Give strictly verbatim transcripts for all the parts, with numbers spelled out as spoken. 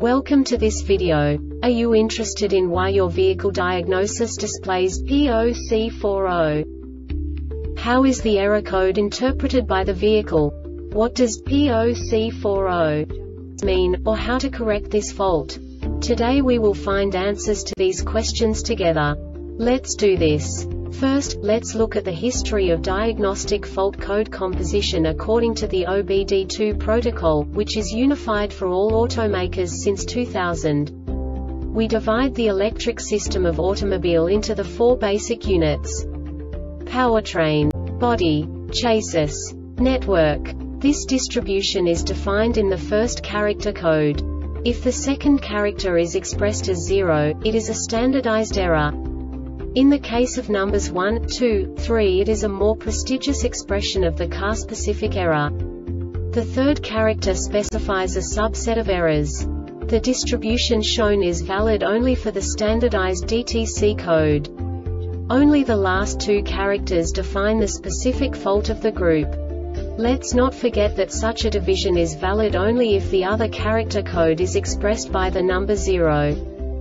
Welcome to this video. Are you interested in why your vehicle diagnosis displays P zero C four zero? How is the error code interpreted by the vehicle? What does P zero C four zero mean, or how to correct this fault? Today we will find answers to these questions together. Let's do this. First, let's look at the history of diagnostic fault code composition according to the O B D two protocol, which is unified for all automakers since two thousand. We divide the electric system of automobile into the four basic units: powertrain, body, chassis, network. This distribution is defined in the first character code. If the second character is expressed as zero, it is a standardized error. In the case of numbers one, two, three, it is a more prestigious expression of the car-specific error. The third character specifies a subset of errors. The distribution shown is valid only for the standardized D T C code. Only the last two characters define the specific fault of the group. Let's not forget that such a division is valid only if the other character code is expressed by the number zero.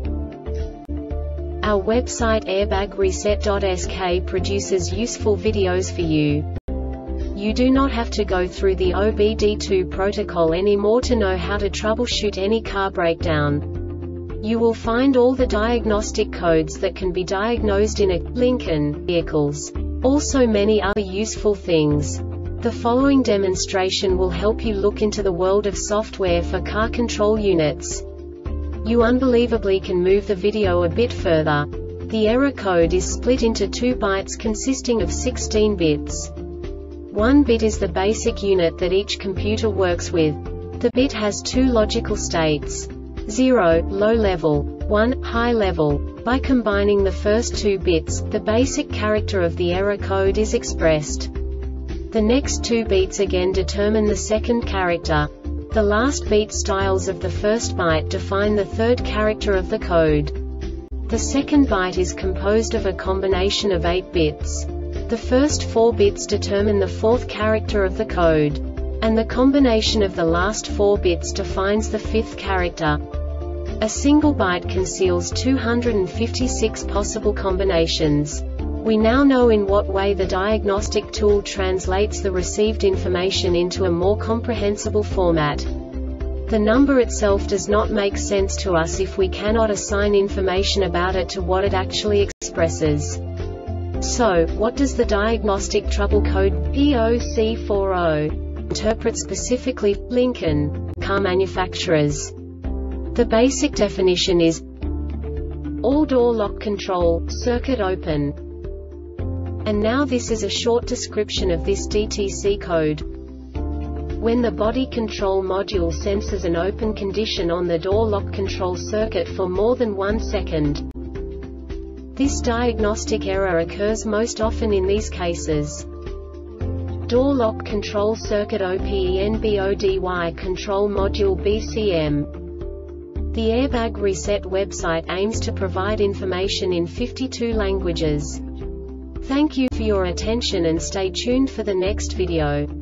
Our website airbag reset dot S K produces useful videos for you. You do not have to go through the O B D two protocol anymore to know how to troubleshoot any car breakdown. You will find all the diagnostic codes that can be diagnosed in a Lincoln vehicles. Also many other useful things. The following demonstration will help you look into the world of software for car control units. You unbelievably can move the video a bit further. The error code is split into two bytes consisting of sixteen bits. One bit is the basic unit that each computer works with. The bit has two logical states: zero, low level, one, high level. By combining the first two bits, the basic character of the error code is expressed. The next two bits again determine the second character. The last beat styles of the first byte define the third character of the code. The second byte is composed of a combination of eight bits. The first four bits determine the fourth character of the code. And the combination of the last four bits defines the fifth character. A single byte conceals two hundred fifty-six possible combinations. We now know in what way the diagnostic tool translates the received information into a more comprehensible format. The number itself does not make sense to us if we cannot assign information about it to what it actually expresses. So, what does the diagnostic trouble code P zero C four zero interpret specifically for Lincoln car manufacturers? The basic definition is: all door lock control circuit open. And now this is a short description of this D T C code. When the body control module senses an open condition on the door lock control circuit for more than one second. This diagnostic error occurs most often in these cases: door lock control circuit openbody control module B C M. The Airbag Reset website aims to provide information in fifty-two languages. Thank you for your attention and stay tuned for the next video.